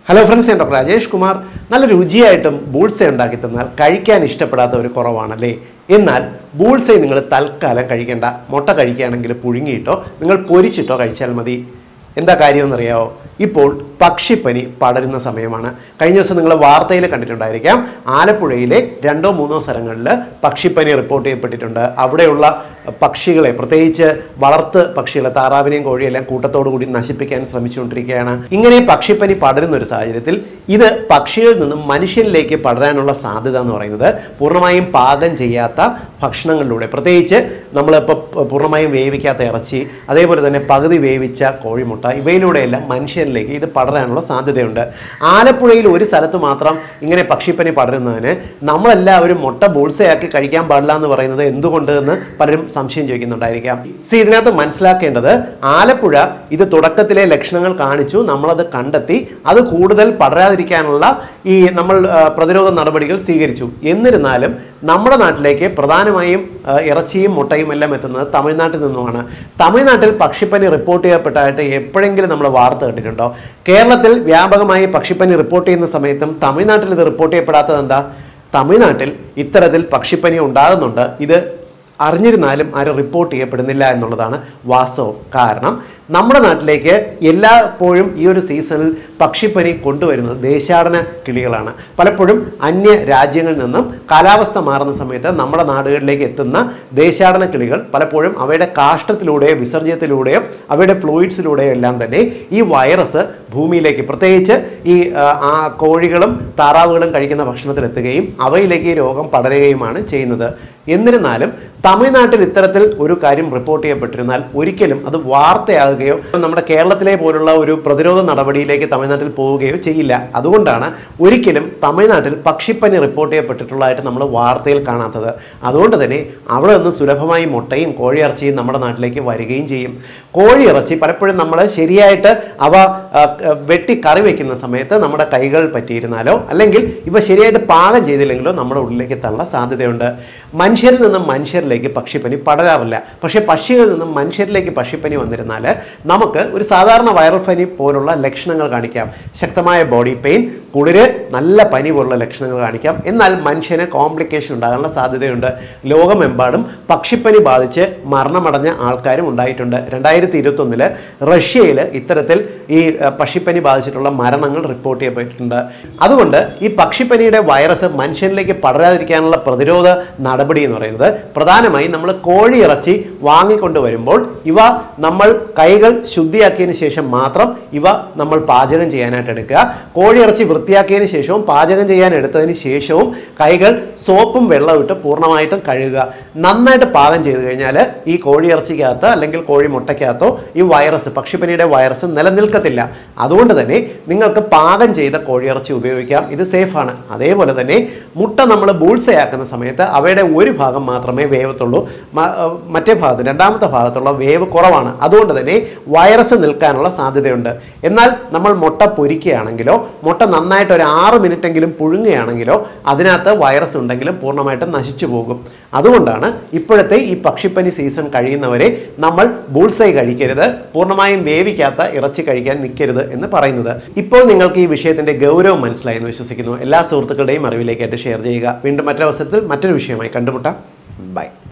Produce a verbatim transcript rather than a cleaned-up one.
Hello friends, ഞാൻ doctor Rajesh Kumar. നല്ല രുചിയായിട്ടും ബൂൾസൈ ഉണ്ടാക്കി തന്നാൽ കഴിക്കാൻ ഇഷ്ടപ്പെടാത്തവർ കുറവാണല്ലേ. എന്നാൽ ബൂൾസൈ നിങ്ങൾ തൽക്കാലം കഴിക്കേണ്ട. മുട്ട കഴിക്കുകയാണെങ്കിൽ പുഴുങ്ങിയിട്ടോ നിങ്ങൾ പൊരിച്ചിട്ടോ കഴിച്ചാൽ മതി. എന്താ കാര്യമെന്നറിയാമോ? ഇപ്പോൾ പക്ഷിപ്പനി പടരുന്ന സമയമാണ്. കഴിഞ്ഞ ദിവസം നിങ്ങൾ വാർത്തയിൽ കണ്ടിട്ടുണ്ടായിരിക്കാം, ആലപ്പുഴയിലെ രണ്ടോ മൂന്നോ സ്ഥലങ്ങളിൽ പക്ഷിപ്പനി റിപ്പോർട്ട് ചെയ്യപ്പെട്ടിട്ടുണ്ട്. അവിടെയുള്ള പക്ഷികളെ, പ്രത്യേകിച്ച് വളർത്ത് പക്ഷികളെ, താറാവിനെയും കോഴിയെല്ലാം കൂട്ടത്തോടു കൂടി നശിപ്പിക്കാൻ ശ്രമിച്ചുകൊണ്ടിരിക്കുകയാണ്. ഇങ്ങനെ പക്ഷിപ്പനി പടരുന്ന ഒരു സാഹചര്യത്തിൽ ഇത് പക്ഷികളിൽ നിന്നും മനുഷ്യനിലേക്ക് പടരാനുള്ള സാധ്യത എന്ന് പറയുന്നത് പൂർണ്ണമായും പാകം ചെയ്യാത്ത ഭക്ഷണങ്ങളിലൂടെ, പ്രത്യേകിച്ച് നമ്മളിപ്പോൾ പൂർണ്ണമായും വേവിക്കാത്ത ഇറച്ചി, അതേപോലെ തന്നെ പകുതി വേവിച്ച കോഴിമുട്ട, ഇവയിലൂടെയെല്ലാം മനുഷ്യനിലേക്ക് ഇത് പടരാനുള്ള സാധ്യതയുണ്ട്. ആലപ്പുഴയിൽ ഒരു സ്ഥലത്ത് മാത്രം ഇങ്ങനെ പക്ഷിപ്പനി പടരുന്നതിന് നമ്മളെല്ലാവരും മുട്ട ബൂൾസയാക്കി കഴിക്കാൻ പാടില്ല എന്ന് പറയുന്നത് എന്തുകൊണ്ട് എന്ന് പലരും സംശയം ചോദിക്കുന്നുണ്ടായിരിക്കാം. സി ഇതിനകത്ത് മനസ്സിലാക്കേണ്ടത്, ആലപ്പുഴ ഇത് തുടക്കത്തിലെ ലക്ഷണങ്ങൾ കാണിച്ചു, നമ്മളത് കണ്ടെത്തി, അത് കൂടുതൽ പടരാതിരിക്കാനുള്ള ഈ നമ്മൾ പ്രതിരോധ നടപടികൾ സ്വീകരിച്ചു. എന്നിരുന്നാലും നമ്മുടെ നാട്ടിലേക്ക് പ്രധാനമായും ഇറച്ചിയും മുട്ടയും എല്ലാം എത്തുന്നത് തമിഴ്നാട്ടിൽ നിന്നുമാണ്. തമിഴ്നാട്ടിൽ പക്ഷിപ്പനി റിപ്പോർട്ട് ചെയ്യപ്പെട്ടായിട്ട് എപ്പോഴെങ്കിലും നമ്മൾ വാർത്ത കേട്ടിട്ടുണ്ടോ? കേരളത്തിൽ വ്യാപകമായി പക്ഷിപ്പനി റിപ്പോർട്ട് ചെയ്യുന്ന സമയത്തും തമിഴ്നാട്ടിൽ ഇത് റിപ്പോർട്ട് ചെയ്യപ്പെടാത്തത് എന്താ? തമിഴ്നാട്ടിൽ ഇത്തരത്തിൽ പക്ഷിപ്പനി ഉണ്ടാകുന്നുണ്ട്, ഇത് അറിഞ്ഞിരുന്നാലും ആരും റിപ്പോർട്ട് ചെയ്യപ്പെടുന്നില്ല എന്നുള്ളതാണ് വാസ്തവം. കാരണം നമ്മുടെ നാട്ടിലേക്ക് എല്ലായ്പ്പോഴും ഈ ഒരു സീസണിൽ പക്ഷിപ്പനി കൊണ്ടുവരുന്നത് ദേശാടന കിളികളാണ്. പലപ്പോഴും അന്യ രാജ്യങ്ങളിൽ നിന്നും കാലാവസ്ഥ മാറുന്ന സമയത്ത് നമ്മുടെ നാടുകളിലേക്ക് എത്തുന്ന ദേശാടന കിളികൾ പലപ്പോഴും അവയുടെ കാഷ്ടത്തിലൂടെയോ വിസർജ്യത്തിലൂടെയോ അവയുടെ ഫ്ലൂയിഡ്സിലൂടെയോ എല്ലാം തന്നെ ഈ വൈറസ് ഭൂമിയിലേക്ക്, പ്രത്യേകിച്ച് ഈ ആ കോഴികളും താറാവുകളും കഴിക്കുന്ന ഭക്ഷണത്തിലെത്തുകയും അവയിലേക്ക് ഈ രോഗം പടരുകയുമാണ് ചെയ്യുന്നത്. എന്നിരുന്നാലും തമിഴ്നാട്ടിൽ ഇത്തരത്തിൽ ഒരു കാര്യം റിപ്പോർട്ട് ചെയ്യപ്പെട്ടിരുന്നാൽ ഒരിക്കലും അത് വാർത്തയാകുകയോ നമ്മുടെ കേരളത്തിലെ പോലുള്ള ഒരു പ്രതിരോധ നടപടിയിലേക്ക് തമിഴ്നാട്ടിൽ പോവുകയോ ചെയ്യില്ല. അതുകൊണ്ടാണ് ഒരിക്കലും തമിഴ്നാട്ടിൽ പക്ഷിപ്പനി റിപ്പോർട്ട് ചെയ്യപ്പെട്ടിട്ടുള്ളതായിട്ട് നമ്മൾ വാർത്തയിൽ കാണാത്തത്. അതുകൊണ്ട് തന്നെ അവിടെ നിന്ന് സുലഭമായി മുട്ടയും കോഴിയിറച്ചിയും നമ്മുടെ നാട്ടിലേക്ക് വരികയും ചെയ്യും. കോഴിയിറച്ചി പലപ്പോഴും നമ്മൾ ശരിയായിട്ട് അവ വെട്ടി കറി വയ്ക്കുന്ന സമയത്ത് നമ്മുടെ കൈകൾ പറ്റിയിരുന്നാലോ അല്ലെങ്കിൽ ഇവ ശരിയായിട്ട് പാകം ചെയ്തില്ലെങ്കിലോ നമ്മുടെ ഉള്ളിലേക്ക് എത്താനുള്ള സാധ്യതയുണ്ട്. മനുഷ്യരിൽ നിന്നും മനുഷ്യരിലേക്ക് പക്ഷിപ്പനി പടരാറില്ല. പക്ഷേ പക്ഷികളിൽ നിന്നും മനുഷ്യരിലേക്ക് പക്ഷിപ്പനി വന്നിരുന്നാൽ നമുക്ക് ഒരു സാധാരണ വൈറൽ പനി പോലുള്ള ലക്ഷണങ്ങൾ കാണിക്കാം. ശക്തമായ ബോഡി പെയിൻ, കുളിര്, നല്ല പനി പോലുള്ള ലക്ഷണങ്ങൾ കാണിക്കാം. എന്നാൽ മനുഷ്യന് കോംപ്ലിക്കേഷൻ ഉണ്ടാകാനുള്ള സാധ്യതയുണ്ട്. ലോകമെമ്പാടും പക്ഷിപ്പനി ബാധിച്ച് മരണമടഞ്ഞ ആൾക്കാരും ഉണ്ടായിട്ടുണ്ട്. രണ്ടായിരത്തി ഇരുപത്തി ഒന്നില് റഷ്യയിൽ ഇത്തരത്തിൽ ഈ പക്ഷിപ്പനി ബാധിച്ചിട്ടുള്ള മരണങ്ങൾ റിപ്പോർട്ട് ചെയ്യപ്പെട്ടിട്ടുണ്ട്. അതുകൊണ്ട് ഈ പക്ഷിപ്പനിയുടെ വൈറസ് മനുഷ്യനിലേക്ക് പടരാതിരിക്കാനുള്ള പ്രതിരോധ നടപടി എന്ന് പറയുന്നത് പ്രധാനമായും നമ്മൾ കോഴിയിറച്ചി വാങ്ങിക്കൊണ്ട് വരുമ്പോൾ ഇവ നമ്മൾ കൈകൾ ശുദ്ധിയാക്കിയതിന് ശേഷം മാത്രം ഇവ നമ്മൾ പാചകം ചെയ്യാനായിട്ട് എടുക്കുക. കോഴിയിറച്ചി വൃത്തിയാക്കിയതിന് ശേഷവും പാചകം ചെയ്യാൻ എടുത്തതിന് ശേഷവും കൈകൾ സോപ്പും വെള്ളവും ഇട്ട് പൂർണ്ണമായിട്ടും കഴുകുക. നന്നായിട്ട് പാകം ചെയ്ത് കഴിഞ്ഞാൽ ഈ കോഴിയിറച്ചിക്കകത്ത് അല്ലെങ്കിൽ കോഴിമുട്ടയ്ക്കകത്തോ ഈ വൈറസ്, പക്ഷിപ്പനിയുടെ വൈറസ് നിലനിൽക്കത്തില്ല. അതുകൊണ്ട് തന്നെ നിങ്ങൾക്ക് പാകം ചെയ്ത കോഴിയിറച്ചി ഉപയോഗിക്കാം, ഇത് സേഫാണ്. അതേപോലെ തന്നെ മുട്ട നമ്മൾ ബൂൾസയാക്കുന്ന സമയത്ത് അവയുടെ ഒരു ഭാഗം മാത്രമേ വേവത്തുള്ളൂ, മറ്റേ ഭാഗത്ത് രണ്ടാമത്തെ ഭാഗത്തുള്ള വേവ് കുറവാണ്. അതുകൊണ്ട് തന്നെ വൈറസ് നിൽക്കാനുള്ള സാധ്യതയുണ്ട്. എന്നാൽ നമ്മൾ മുട്ട പൊരിക്കുകയാണെങ്കിലോ മുട്ട നന്നായിട്ട് ഒരു ആറ് മിനിറ്റെങ്കിലും പുഴുങ്ങുകയാണെങ്കിലോ അതിനകത്ത് വൈറസ് ഉണ്ടെങ്കിലും പൂർണ്ണമായിട്ടും നശിച്ചു പോകും. അതുകൊണ്ടാണ് ഇപ്പോഴത്തെ ഈ പക്ഷിപ്പനി സീസൺ കഴിയുന്നവരെ നമ്മൾ ബൂൾസൈ കഴിക്കരുത്, പൂർണ്ണമായും വേവിക്കാത്ത ഇറച്ചി കഴിക്കാൻ നിൽക്കരുത് എന്ന് പറയുന്നത്. ഇപ്പോൾ നിങ്ങൾക്ക് ഈ വിഷയത്തിന്റെ ഗൗരവം മനസ്സിലായി എന്ന് വിശ്വസിക്കുന്നു. എല്ലാ സുഹൃത്തുക്കളുടെയും അറിവിലേക്കായിട്ട് ഷെയർ ചെയ്യുക. വീണ്ടും മറ്റൊരവസരത്തിൽ മറ്റൊരു വിഷയമായി കണ്ടുമുട്ടാം. ബൈ.